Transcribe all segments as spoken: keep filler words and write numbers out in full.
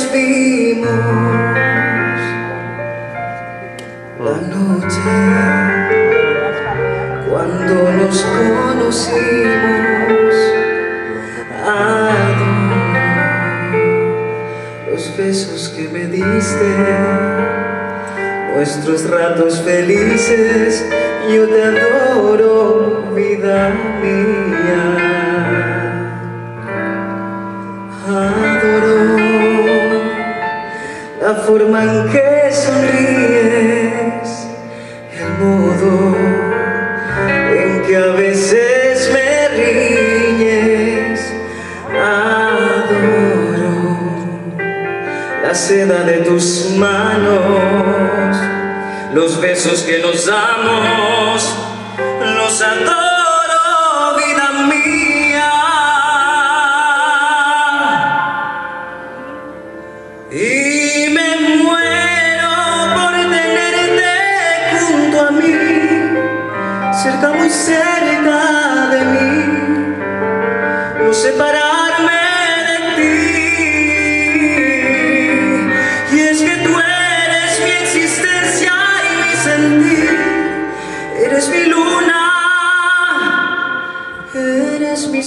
nos vimos la noche cuando nos conocimos. Adoro los besos que me diste, nuestros ratos felices. Yo te adoro, vida mía. Adoro la forma en que sonríes, el modo en que a veces me riñes. Adoro la seda de tus manos, los besos que nos damos, los adoro, vida mía. Y me muero por tenerte junto a mí, cerca, muy cerca de mí, no separarme de ti. Y es que tú eres mi existencia y mi sentir, eres mi luna, eres mi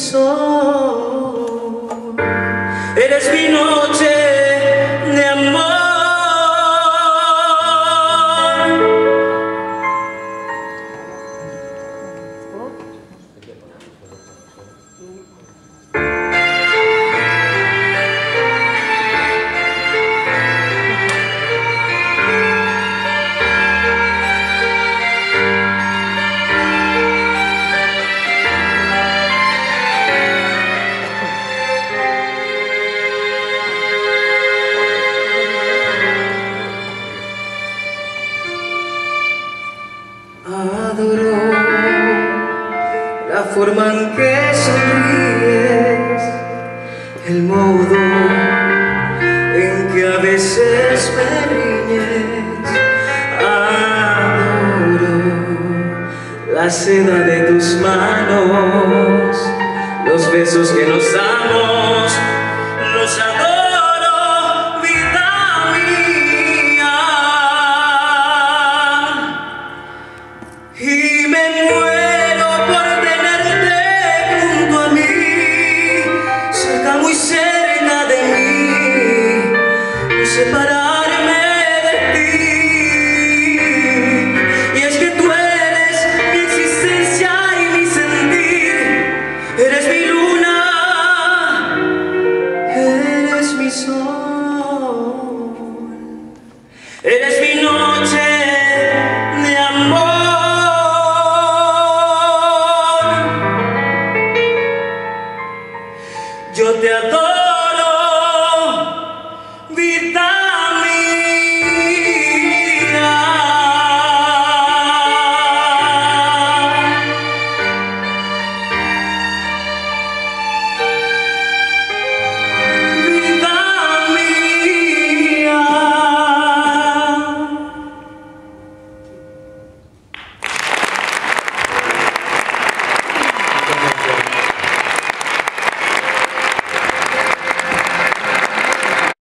sol, eres mi noche de amor. Adoro la forma en que sonríes, el modo en que a veces me riñes. Adoro la seda de tus manos, los besos que nos damos, los adoro. Y me muero por tenerte junto a mí, cerca, muy cerca de mí, no separarme de ti. Y es que tú eres mi existencia y mi sentir, eres mi luna, eres mi sol, eres